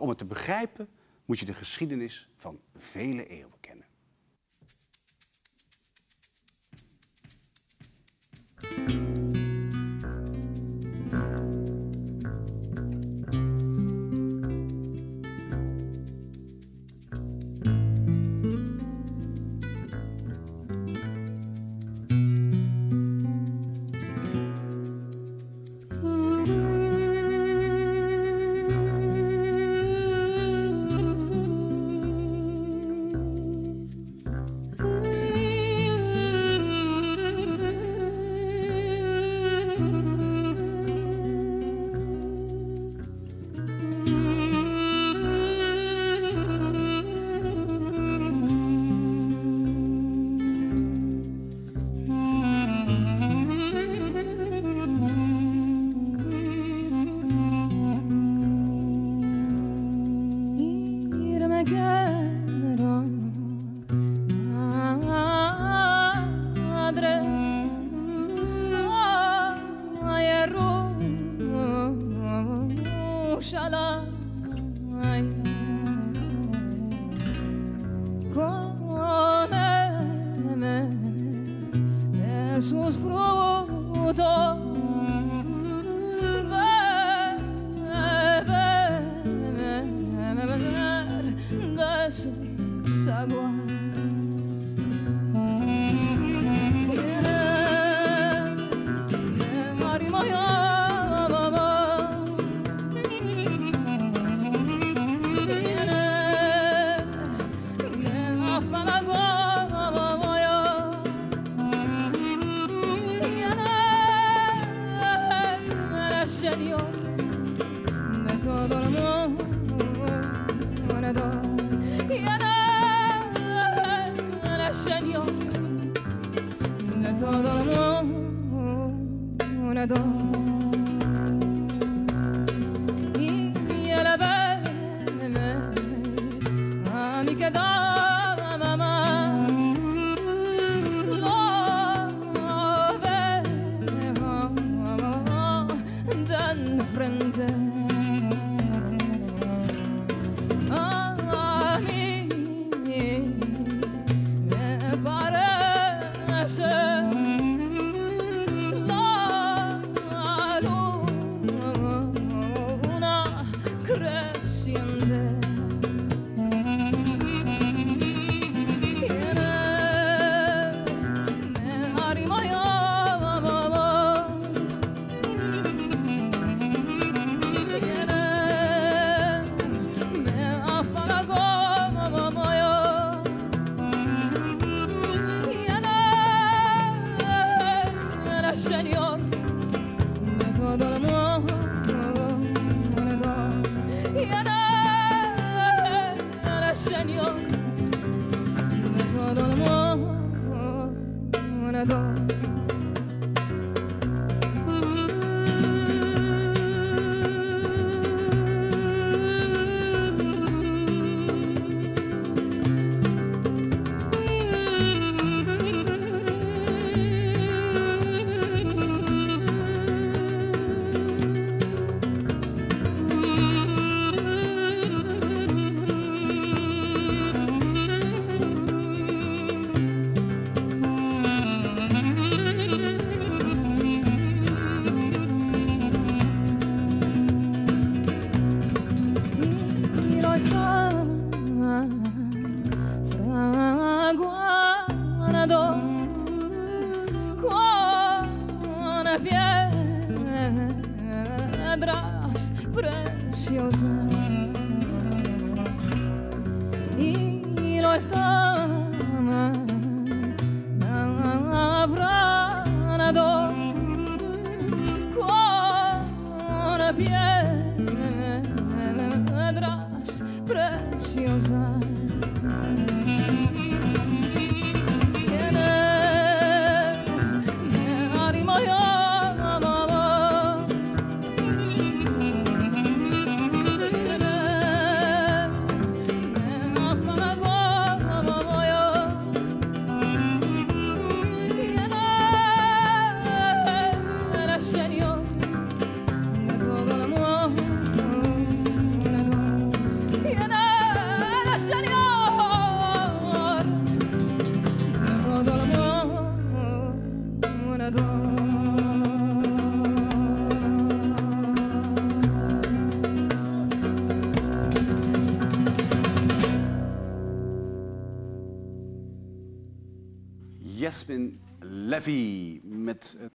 om het te begrijpen moet je de geschiedenis van vele eeuwen kennen. sus frutos beber de sus aguas. Señor de todo el mundo, y eres Señor de todo el mundo, y el verme a mí quedaba mamá. Frente a mí me parece la luna creciente. Me arrimo yo. Señor de todo el mundo, y eres Señor de todo el mundo. Con piedras preciosas y lo están labrando con piedras preciosas. Señor de todo el mundo, Yasmin Levy met